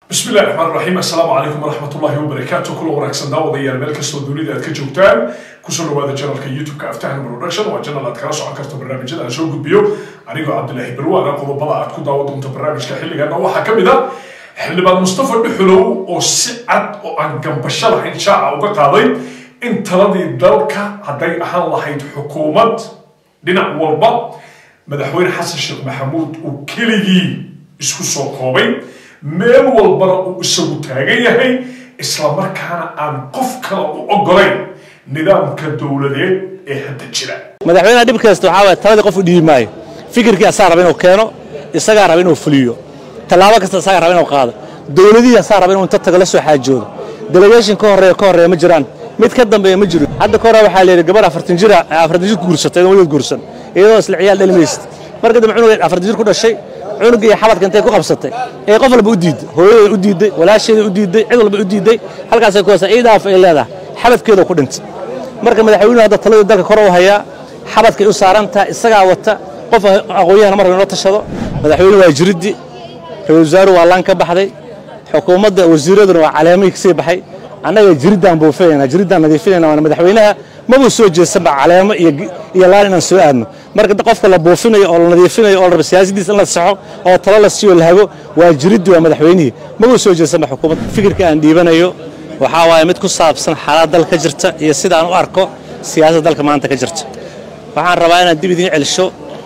بسم الله الرحمن الرحيم. السلام عليكم ورحمة الله وبركاته. كل ورقة داودية الملك السوداني ذات كجوتان كسر هذا الجنال كيوتيوب كافتحنا برودكشن وجنال كراش عكرت برنامج أنا شو بيو أنا عبد الله بلو أنا قضوا بضاعة كده ودون برنامج كحل جانا وحكم ذا حل بعد مصطفى بحلو وسعد وعن جنب الشرح إن شاء الله وقاضي أنت رضي ذلك هدي أحد الله حيد حكومة لنا والبا مدحوين حسن الشيخ محمود وكلي اسكو سوقوبي meel walbana uu isagu taagan yahay isla markaana aan qof kale u ogolayn nidaamka dawladeed ee hadda jira madaxweynaha dib kasta waxa ay talada qof u dhiibmay fikirkii asaar raba inuu keeno isaga raba inuu fuliyo talaabo kasta asaar raba inuu qaado dawladii asaar raba inuu inta taga la soo xaajoodo delegation ka horeeya ma jiraan mid ka dambeeya ma jiro hadda ka hore waxa la yiri gabar 40 jir guursatay oo wad guursan iyadoo isla ciyaal dhalmayst marka dambe cunuga 40 jir ku dhashay cunuga xabadka intay ku qabsatay ee qof walba u diiday hooyada u diiday walaasheeda u diiday cid walba u diiday halkaas ay ku haysaa ciidaaf ay leedahay xabadkeeda ku dhintay marka madaxweynuhu hadda talada dalka kor u haya xabadka u saaranta isaga wata qof aqoonyahan mar inoo tashado madaxweynuhu waa jiridi ra'iisul wasaaruhu waa laan ka baxday xukuumadda wasiiraduna waa caleemay ka sii baxay annaga jiridaan buufeeyna jiridaan nadiifinayna waa madaxweynaha ma buu soo jeesan ba caleemo iyo laan inaan soo aadno marka qofka la buufinayo oo la nadiifinayo oo siyaasadiisa la saxo oo talo la siiyo la hago waa jiriddu waa madaxweynaha ma buu soo jeesan ba xukuumadda fikirka aan dhiibanayo waxa waaye mid ku saabsan xaalada dalka jirta iyo sida aan u arko siyaasadda dalka maanta ka jirta waxaan rabaa inaan dib idin celisho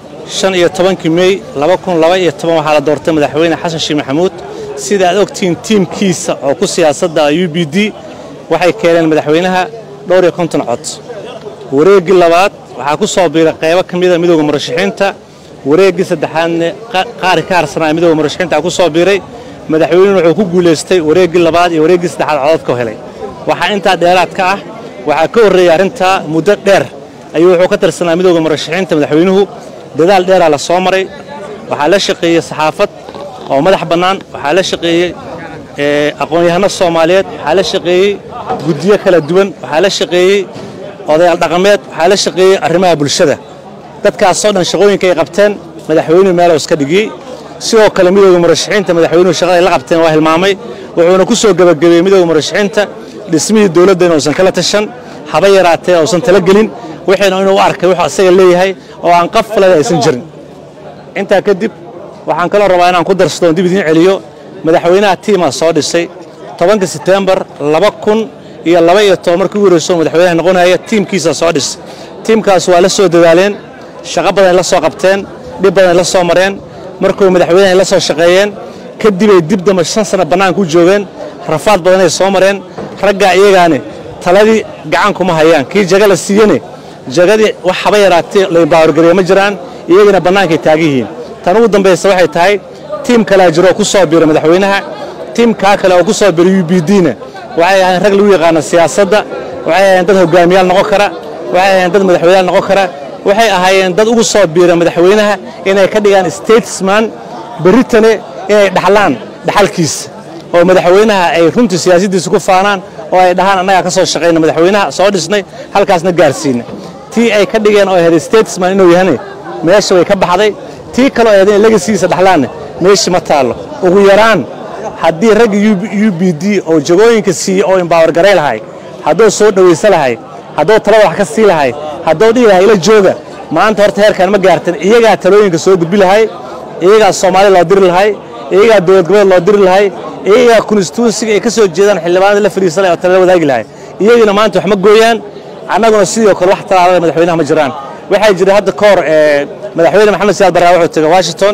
15 May 2012 waxa la doortay madaxweyne Xasan Sheikh Maxamuud sida aad ogtiin tiimkiisa oo ku siyaasadda UPD waxay keeneen madaxweynaha dhowr iyo 50 cod wareegii labaad waxa ku soo biiray qaybo kamid ah midowga murashaxiinta wareegii saddexaadna qaar ka harsanaa midowga murashaxiinta ku soo biiray madaxweynuhu wuxuu ku guuleystay wareegii labaad iyo wareegii saddexaad codad ka helay waxa inta dheeraad ka ah waxa ka horeeyay arinta muddo dheer ayuu wuxuu ka tirsanaa midowga murashaxiinta madaxweynuhu dadaal dheer la soo maray waxa la shaqeeyay saxaafad oo madax banaan waxa la shaqeeyay aqoon-yahano Soomaaliyeed waxa la shaqeeyay guddiyo kala duwan waxa la shaqeeyay odayaal dhaqameed waxa la shaqeeyay arrimaha bulshada dadkaas oo dhan shaqooyinka ay qabteen madaxweynuhu meel iska dhigay sidoo kale midowga murashaxiinta madaxweynuhu shaqada ay la qabteen waa hilmaamay wuxuuna ku soo gabagabeeyay midowga murashaxiinta dhismihii dawladda inuu kala tashan haba yaraatee oo san tala gelin waxayna inuu arkay waxa asaga leeyahay oo aan qaflada aysan jirin inta kadib waxaan kala rabaa inaan ku darsado dib idin celiyo madaxweynaha tiima soo dhisay 10 September 2012 markii uu wareegso madaxweynaha noqonaya tiimkiisa soo dhis tiimkaas waa la soo dadaaleen shaqo badan la soo qabteen dib badan la soo mareen markuu madaxweynaha la soo shaqeeyeen kadib ay dib dama 5 sano banaan ku joogeen rafaad badan ay soo mareen ragga iyagaane taladii gacan kuma hayaan kii jaga la siiyane jagadii wax haba yaraatee la baargareey ma jiraan iyagana banaanka taagihiin tan ugu dambaysa waxay tahay tiim kala jiro ku soo biiray madaxweynaha tiim kale oo ku soo biiray UPD-na waxay ahayn rag lagu yaqaan siyaasadda waxay ahayn dad hogaamiyaal noqon kara waxay ahayn dad madaxweynaha noqon kara waxay ahaayeen dad ugu soo biiray madaxweynaha inay ka dhigaan statesman Britane inay dhaxlaan dhaxalkiisa oo madaxweynaha ay runtii siyaasadiisa ku faanaan oo ay dhahaan anaga ka soo shaqeeyna madaxweynaha soo dhisnay halkaasna gaarsiinay tii ay ka dhigeen oo ay statesman inuu yahay meesha way ka baxday tii kale oo ay legacy-giisa dhaxlaan meesha ma taalo ugu yaraan haddii rag UPD oo jagooyinka siiyo oo empower garay lahay haddoo soo dhaweysan lahay haddoo talada wax ka sii lahay haddoo dhiilahay ila jooga maanta horta heerkan ma gaartan iyaga talooyinka soo gudbi lahay iyaga Soomaali loo diri lahay iyaga dawlad goboleed loo diri lahay iyaga constituency-ga ay ka soo jeedaan xildhibaanada la fariisanay oo talada wadaagi lahay iyagina maanta wax ma gooyaan annaguna sidoo kale wax talaada madaxweynaha ma jiraan waxay jiray hadda koor madaxweyne Maxamed Siyaad Barre wuxuu tagay Washington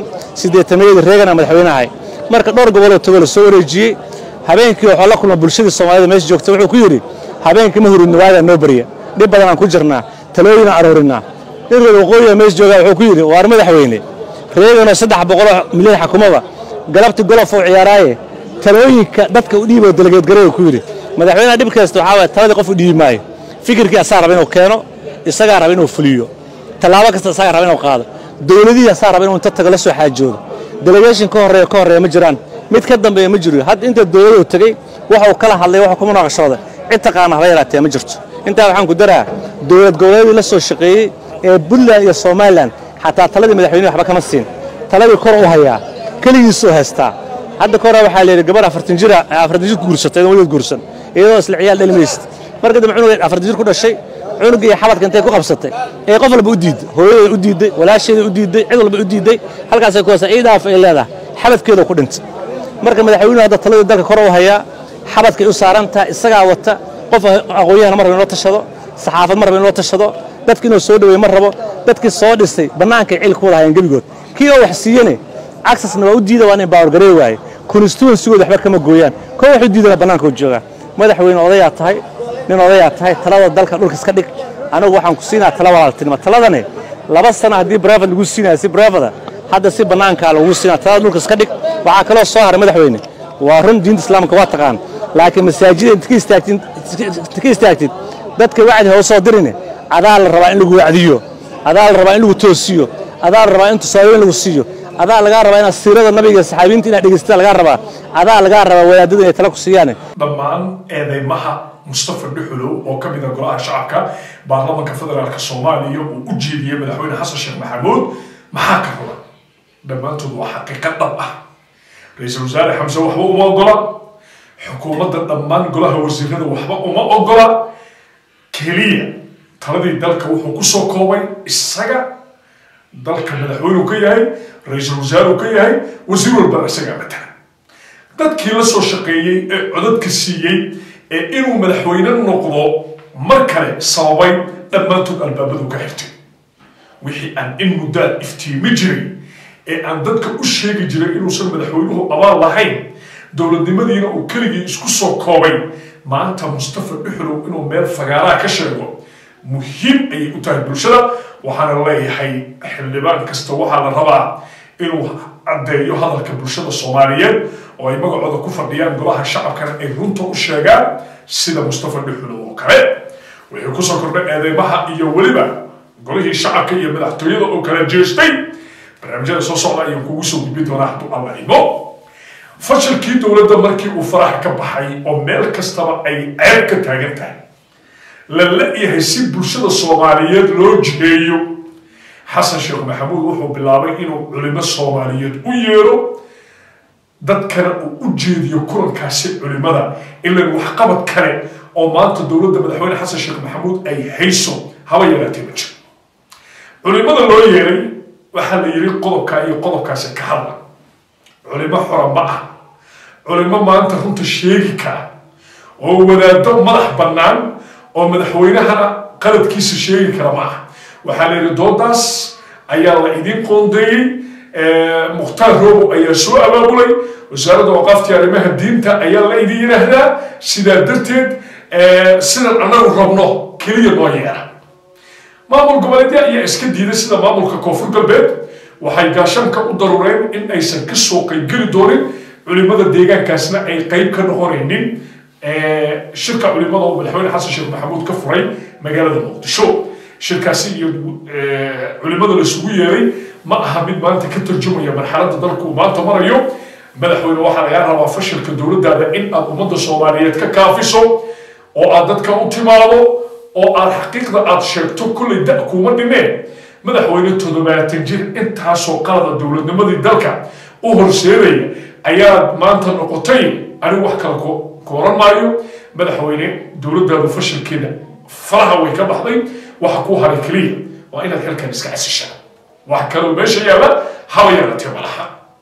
8 Reagan madaxweynaha marka dhowr gobol oo tago la soo wareejiyay habeenkii waxa la kulmay bulshada Soomaalida meesha joogtay wuxuu ku yiri habeenkii ma hurin waaga noo bariya dib badan aan ku jirnaa talooyin aroorinaa dirada waqooyiga meesha jooga wuxuu ku yiri waar madaxweyne Reagan 300 milyan xukuumadda galabti golof oo ciyaaraaye talooyinka dadka u dhiibay delegeed gareey ku yiri madaxweynaha dib kasta waxa ay talada qof u dhiibmay fikirkii asaar raba inuu keeno isaga raba inuu fuliyo talaabo kasta isaga raba inuu qaado dawladii asaar raba inuu inta taga la soo xaajoodo delegation ka horeeya ma jiraan mid ka dambeeya ma jiro had inta dawladdu tagay waxa uu kala hadlay waxa kuma naqashooda inta qaana haba yaraatee ma jirto inta waxaan ku daraa dawlad goboleedii la soo shaqeeyay ee Puntland iyo Somaliland hatta taladii madaxweynaha waxba kama siin taladii kor u hayaa kaligiis oo haysta hadda ka hor waxa la yiri gabar 40 jir guursatay oo waligeed guursan iyadoo isla ciyaal dhalmayst marka dib cunug 40 jir ku dhashay cunug iyo xabadka intay ku qabsatay ee qof walba u diiday hooyada u diiday walaasheeda u diiday cid walba u diiday halkaas ay ku haysaa ciidaaf ay leedahay xabadkeeda ku dhintay marka madaxweynuhu hadda talada dalka kor u haya xabadka u saaranta isaga wata qof aqoonyahan mar inoo tashado saxaafad mar inoo tashado dadkii inoo soo dhaweey mar rabo dadkii soo dhisay banaanka cilku wadaayeen gabigood kii oo wax siiyane accessna waa u diiday waa inay baawar gareey waay constituency-gooda waxba kama gooyaan koo wax u diidana banaanka u jooga madaxweyne odayaa tahay nin odayaa tahay talada dalka dhulka iska dhig anigu waxaan ku siinaa tala walaaltinimo taladane 2 sano hadii private lagu siinaa si private hadda si banaanka lagu siinaa talada dhulka iska dhig waxa kale oo soo haray madaxweyne waa run diinta islaamka waa taqaan laakiin masaajidda inta ka istaagtid dadka wacdi hoos soo dirine adaa la rabaa in lagu wacdiyo adaa la rabaa in lagu toosiyo adaa la rabaa in tusaalooyin lagu siiyo adaa laga rabaa in siirada nabiga saxaabiinta ina dhageystaan laga rabaa adaa laga rabaa wadaadada inay tala ku siiyaan dhammaan eedeymaha Mustafa Dhuxulow oo ka mid ah golaha shacabka baarlamaanka federaalka Soomaaliya uu u jeediyay madaxweyne Xasan Sheekh Maxamuud maxaa ka raba dhammaantood waa xaqiiqad dhab ah ra'iisul wasaare Xamse waxba uma ogola xukuumadda dhammaan golaha wasiirada waxba uma ogola kaliya taladii dalka wuxuu ku soo koobay isaga dalka madaxweynuhu ka yahay ra'iisul wasaare ka yahay wasiir walba isaga matalan dadkii la soo shaqeeyay ee codadka siiyay ee inuu madaxweyne noqdo mar kale sababay dhammaantood albaabadu ka xirtay wixii aan in muddo iftiimi jiray ee aan dadka u sheegi jiray inuusan madaxweynuhu abaal lahayn dowladnimadiina uu keligii isku soo koobay maanta Mustafa Dhuxulow inuu meel fagaaraa ka sheego muhiim ay u tahay bulshada waxaana leeyahay xildhibaan kasta waxaa la rabaa inuu caddeeyo hadalka bulshada Soomaaliyeed oo ay magacooda ku fadhiyaan golaha shacabkana ay runta u sheegaan sida Mustafa Dhuxulow oo kale wixii ku soo kordhay eedeymaha iyo weliba golihii shacabka iyo madaxtooyada oo kala jeestay barnaamijyada soo socda ayaan kugu soo gudbin doonaa hadduu alla imo fashilkii dowladda markii uu farax ka baxay oo meel kastaba ay ceeb ka taagan tahay la leeyahay si bulshada Soomaaliyeed loo jiheeyo Xasan Sheekh Maxamuud wuxuu bilaabay inuu culimo Soomaaliyeed u yeero dadkana uu u jeediyo kulankaasi culimada ilaa wax qabad kale oo maanta dowladda madaxweyne Xasan Sheekh Maxamuud ay hayso haba yaraatee ma jiro culimada loo yeeray waxaa la yiri qodobka iyo qodobkaasi ka hadla culimo xora ma ah culimo maanta runta sheegi kara oo wadaado madax bannaan oo madaxweynahana qaladkiisa sheegi kara ma ah waxaa la yiri doodaas ayaa la idin qoondeeyay mukhtaar roobo ayaa soo abaabulay wasaaradda waqaafta arrimaha diinta ayaa la idin yiraahdaa sidaa darteed sidan anagu rabno keliya noo yeera maamul goboleedya ayaa iska diiday sida maamulka koonfur galbeed waxay gaashanka u darureen in aysan ka soo qaybgeli doonin culimada deegaankaasna ay qayb ka noqonaynin shirka culimada oo madaxweyne Xasan Sheekh Maxamuud ka furay magaalada Muqdisho shirkaasi iyo culimada la isugu yeeray ma aha mid maanta ka tarjumaya marxaladda dalku maanta marayo madaxweyne waxaa laga rabaa fashilka dowladdaada in aad ummadda Soomaaliyeed ka kaafiso oo aad dadka u timaado oo aad xaqiiqda aad sheegto kulli da kuma dhimeen madaxweyne 70 jir intaasoo qalada dowladnimadii dalka u horseedaya ayaa maanta noqotay anigu wax kale kooran maayo madaxweyne dowladdaadu fashilkeeda faraha way ka baxday waxa ku haray kaliya waa inaad halkan iska casishaa wax kale meesha yaala haba yaraatee malaha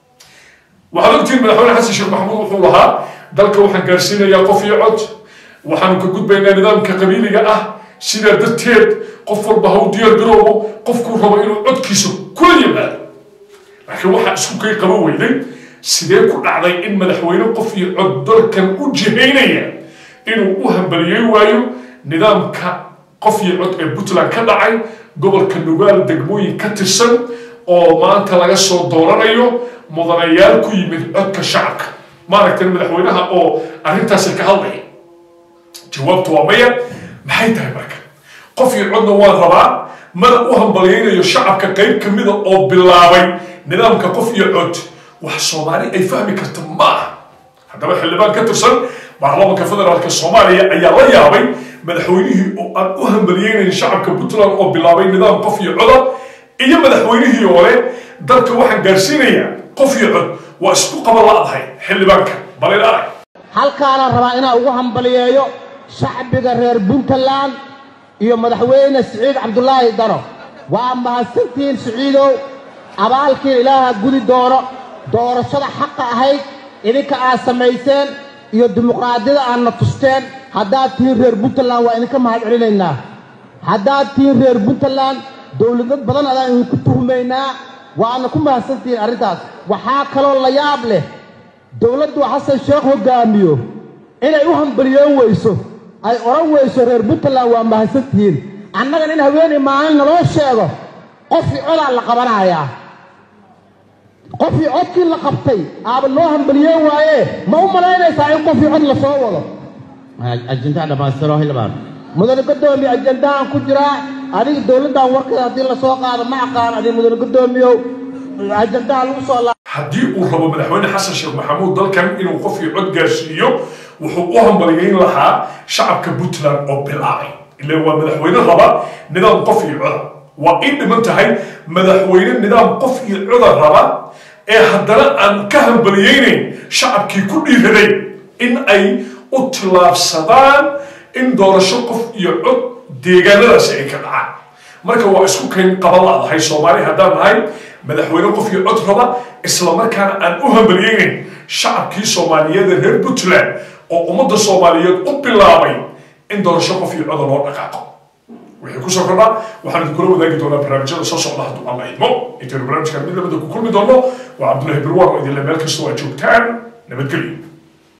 waxaad ogtiin madaxweyne Xasan Sheekh Maxamuud wuxuu lahaa dalka waxaan gaarsiinayaa qof iyo cod waxaanu ka gudbaynaa nidaamka qabiiliga ah sidaa darteed qof walba ha u diyaar garoobo qofkuu rabo inuu codkiisa kula yimaado laakiin waxaa isku kay qabo weyday sidee ku dhacday in madaxweyne qof iyo cod dalkan u jihaynaya inuu u hambaliyey waayo nidaamka qof iyo cod ee Puntland ka dhacay gobolka Nugaal degmooyin ka tirsan oo maanta laga soo dooranayo mudanayaal ku yimid codka shacabka maaragtay madaxweynaha oo arrintaas ka hadlay jawaabtu waa maya maxay tahay marka qof iyo codna waa rabaa mada u hambaliyeynayo shacabka qayb kamida oo bilaabay nidaamka qof iyo cod wax Soomaali ay fahmi karto ma haddaba xildhibaan ka tirsan baarlamaanka federaalka Soomaaliya ayaa la yaabay madaxweynihii oo aan u hambaliyeynayn shacabka Puntland oo bilaabay nidaam qof iyo cod iyo madaxweynihii hore dalka waxaan gaarsiinayaa qof iyo cod waa isku qaba la'dahay xildhibaanka balay arag halkaana rabaa inaan ugu hambaliyeeyo shacbiga reer Puntland iyo madaxweyne Siciid Cabdullaahi Dano waa mahadsantiin Siciidow abaalkii ilaaha gudi doono doorashada xaq ahayd idinka aad samayseen iyo dimuqraadiyada aad na tusteen haddaad tihiin reer Puntland waa idinka mahad celinaynaa haddaad tihiin reer Puntland dowladad badan adaan idinku tuhmaynaa waana ku mahadsantiin arrintaas waxaa kaloo la yaab leh dowladdu Xasan Sheekh hogaamiyo inay u hambaliyeen weyso ay oran weyso reer Puntland waa mahadsantiin annaga in haweeney maalin naloo sheego qofkii codaa la qabanayaa qofkii codkii la qabtay aaba loo hambaliyeen waaye ma u malaynaysaa in qofkii cod la soo wado ajinta dhamaystiro hilbaan mudane gudoomiye ajandahan ku jira adiga dowladdan warkeeda haddii la soo qaado ma aqaan adiga mudane gudoomiyow ajandaha lagu soo haddii uu rabo madaxweyne xasan sheekh maxamuud dalkan inuu qofkii cod gaarsiiyo wuxuu u hambaliyeyn lahaa shacabka Puntland oo bilaabay ilaa waa madaxweyne raba nidaam qof iyo cod waa in dhiman tahay madaxweyne nidaam qof iyo cod raba ee haddana aan ka hambaliyeynayn shacabkii ku dhiiraday in ay u tilaabsadaan in doorasho qof iyo cod deegaanadaasi ay ka dhacaan marka waa isku kayn qaba la'dahay Soomaali haddaan nahay madaxweyne qof iyo cod raba isla markaana aan u hambaliyeynayn shacabkii Soomaaliyeed reer Puntland oo ummadda Soomaaliyeed u bilaabay in doorasho qof iyo cod loo dhaqaaqo wixii ku soo kordha waxaan kula wadaagi doonaa barnaamijyada soo socda hadduu Allah idmo inta barnaamijkan mid lamida ku kulmi doono waa Cabdullaahi Birwaan oo idin la meel kasta waa joogtaan nabadgelyo